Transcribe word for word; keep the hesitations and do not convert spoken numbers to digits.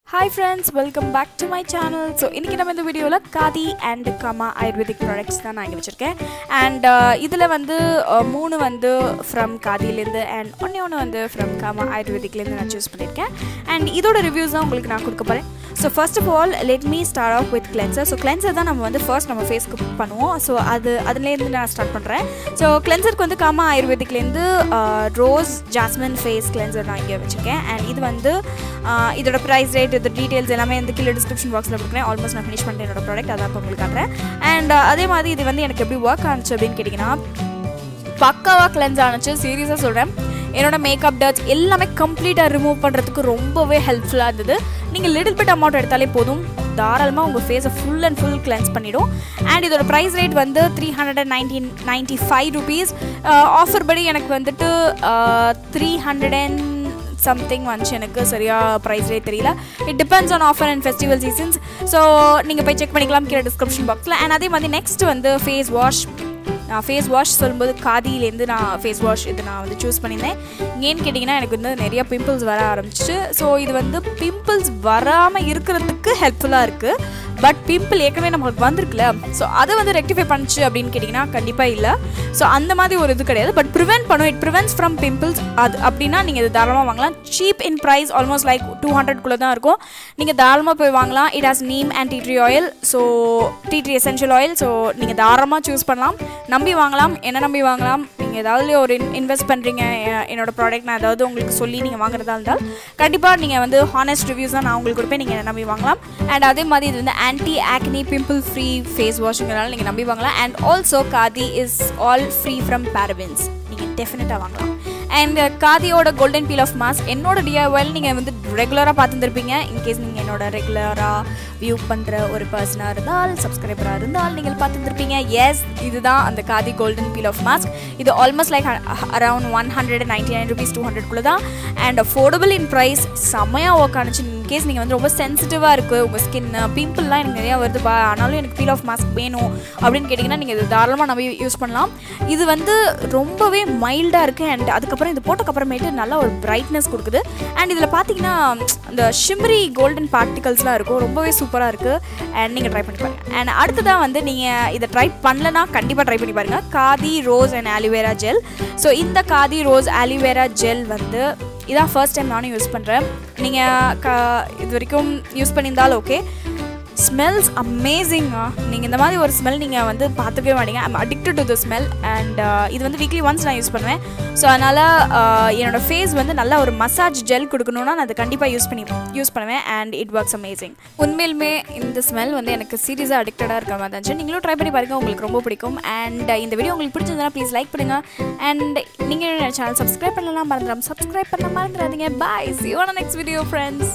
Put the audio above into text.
Hi friends, welcome back to my channel. So இன்னைக்கு நம்ம இந்த வீடியோல Kadhi and Kama Ayurvedic products தான் நான் இங்க வச்சிருக்கேன். And இதுல வந்து மூணு வந்து from Kadhi ல இருந்து and ஒண்ணே ஒண்ணு வந்து from Kama Ayurvedic ல இருந்து நான் சூஸ் பண்ணிருக்கேன். And இதோட ரிவ்யூஸ் தான் உங்களுக்கு நான் கொடுக்க போறேன். So first of all, let me start off with cleanser. So cleanser தான் நம்ம வந்து first நம்ம face க்கு பண்ணுவோம். So அது அதுல இருந்து நான் ஸ்டார்ட் பண்றேன். So cleanser க்கு வந்து Kama Ayurvedic ல இருந்து rose jasmine face cleanser நான் இங்க வச்சிருக்கேன். And இது வந்து இதோட price rate the details எல்லாமே இந்த கீழ description box ல கொடுக்கிறேன். ஆல்மோஸ்ட் நான் finish பண்ணிட்டேன் என்னோட ப்ராடக்ட் அத அப்ப உங்களுக்கு காட்டுறேன். And அதே மாதிரி இது வந்து எனக்கு எப்படி வர்க் ஆனுச்சு அப்படினு கேட்டிங்கனா பக்காவா கிளென்ஸ் ஆனுச்சு. சீரியஸா சொல்றேன். என்னோட மேக்கப் டர்ட்ஸ் எல்லாமே கம்ப்ளீட்டா ரிமூவ் பண்றதுக்கு ரொம்பவே ஹெல்ப்ஃபுல்லா இருந்தது. நீங்க லிட்டில் பிட் அமௌண்ட் எடுத்தாலே போதும் தாராளமா உங்க ஃபேஸை ஃபுல் அண்ட் ஃபுல் கிளென்ஸ் பண்ணிடும். அண்ட் இதோட பிரைஸ் ரேட் வந்து three ninety-five rupees. ஆஃபர் படி எனக்கு வந்துட்டு three hundred something வந்துச்சு. எனக்கு சரியா ப்ரைஸ் ரேட் தெரியல. It depends on offer and festival seasons. So நீங்கள் போய் செக் பண்ணிக்கலாம் கீழே டிஸ்கிரிப்ஷன் பாக்ஸில். அண்ட் அதே மாதிரி நெக்ஸ்ட் வந்து ஃபேஸ் வாஷ். நான் ஃபேஸ் வாஷ் சொல்லும்போது காதியிலேருந்து நான் ஃபேஸ் வாஷ் இது நான் வந்து சூஸ் பண்ணியிருந்தேன். ஏன்னு கேட்டிங்கன்னா எனக்கு வந்து நிறையா பிம்பிள்ஸ் வர ஆரம்பிச்சிச்சு. ஸோ இது வந்து பிம்பிள்ஸ் வராமல் இருக்கிறதுக்கு ஹெல்ப்ஃபுல்லாக இருக்குது. பட் பிம்பிள் ஏற்கனவே நம்மளுக்கு வந்திருக்குல்ல, ஸோ அதை வந்து ரெக்டிஃபை பண்ணிச்சு அப்படின்னு கேட்டிங்கன்னா கண்டிப்பாக இல்லை. ஸோ அந்த மாதிரி ஒரு இது கிடையாது. பட் ப்ரிவென்ட் பண்ணும். It prevents from pimples. அது அப்படின்னா நீங்கள் இது தாராளமாக வாங்கலாம். Cheap in price almost like two ஹண்ட்ரட்குள்ளே தான் இருக்கும். நீங்கள் தாராளமாக போய் வாங்கலாம். It has neem and tea tree oil. So tea tree essential oil. So நீங்கள் தாராளமாக சூஸ் பண்ணலாம். நம்பி வாங்கலாம். என்ன நம்பி வாங்கலாம்? நீங்கள் ஏதாவது ஒரு இன்வெஸ்ட் பண்ணுறீங்க என்னோட ப்ராடக்ட் நான் ஏதாவது உங்களுக்கு சொல்லி நீங்கள் வாங்குறதா இருந்தால் கண்டிப்பாக நீங்கள் வந்து ஹானஸ்ட் ரிவ்யூஸ் தான் நான் உங்களுக்கு கொடுப்பேன். நீங்கள் நம்பி வாங்கலாம். அண்ட் அதே மாதிரி இது வந்து anti acne pimple free face வாஷுங்கிறனால நீங்கள் நம்பி வாங்கலாம். And also Kadhi is all free from parabens. நீங்கள் டெஃபினட்டாக வாங்கலாம். அண்ட் காதியோட கோல்டன் பீல் ஆஃப் மாஸ்க் என்னோட டிஐஒயில் நீங்கள் வந்து ரெகுலராக பார்த்துருப்பீங்க. இன்கேஸ் நீங்கள் என்னோட ரெகுலராக வியூ பண்ணுற ஒரு பர்சனாக இருந்தால் சப்ஸ்கிரைபராக இருந்தால் நீங்கள் பார்த்துருப்பீங்க. எஸ், இதுதான் அந்த Kadhi golden peel off mask. இது almost like around one hundred ninety nine rupees two ஹண்ட்ரட்குள்ளே தான். And affordable in price. செம்மையாக ஒர்க் ஆனிச்சு. இன்கேஸ் நீங்கள் வந்து ரொம்ப சென்சிட்டிவாக இருக்குது உங்கள் ஸ்கின் பிம்பிள்லாம் எனக்கு நிறையா வருதுப்பா ஆனாலும் எனக்கு பீல் ஆஃப் மாஸ்க் வேணும் அப்படின்னு கேட்டிங்கன்னா நீங்கள் இது தாராளமாக நம்ம யூஸ் பண்ணலாம். இது வந்து ரொம்பவே மைல்டாக இருக்குது. அண்ட் அதுக்கப்புறம் இது போட்டக்கப்புறமேட்டு நல்லா ஒரு பிரைட்னஸ் கொடுக்குது. அண்ட் இதில் பார்த்தீங்கன்னா இந்த ஷிம்ரி கோல்டன் பார்ட்டிகல்ஸ்லாம் இருக்கும். ரொம்பவே சூப்பராக இருக்குது. அண்ட் நீங்கள் ட்ரை பண்ணி பாருங்கள். அண்ட் அடுத்ததான் வந்து நீங்கள் இதை ட்ரை பண்ணலன்னா கண்டிப்பாக ட்ரை பண்ணி பாருங்கள். Kadhi rose and aloe vera gel. So இந்த Kadhi ரோஸ் ஆலிவேரா ஜெல் வந்து இதான் ஃபர்ஸ்ட் டைம் நானும் யூஸ் பண்ணுறேன். நீங்கள் க இது வரைக்கும் யூஸ் பண்ணியிருந்தாலும் ஓகே. ஸ்மெல்ஸ் அமேசிங்கா. நீங்கள் இந்த மாதிரி ஒரு ஸ்மெல் நீங்கள் வந்து பார்த்துக்கவே மாட்டீங்க. I'm addicted to the smell. And இது வந்து வீக்லி ஒன்ஸ் நான் யூஸ் பண்ணுவேன். ஸோ அதனால் என்னோடய ஃபேஸ் வந்து நல்லா ஒரு மசாஜ் ஜெல் கொடுக்கணுன்னா நான் அதை கண்டிப்பாக யூஸ் பண்ணி யூஸ் பண்ணுவேன். And it works amazing. உண்மையிலுமே இந்த ஸ்மெல் வந்து எனக்கு சீரியஸாக அடிக்டடாக இருக்கிற மாதிரி இருந்துச்சு. நீங்களும் ட்ரை பண்ணி பாருங்கள். உங்களுக்கு ரொம்ப பிடிக்கும். அண்ட் இந்த வீடியோ உங்களுக்கு பிடிச்சிருந்தா ப்ளீஸ் லைக் பண்ணுங்கள். அண்ட் நீங்கள் சேனல் சப்ஸ்கிரைப் பண்ணலாம் மறந்துடாம சப்ஸ்கிரைப் பண்ண மறந்துடாதீங்க. பாய். See you on the next video, friends.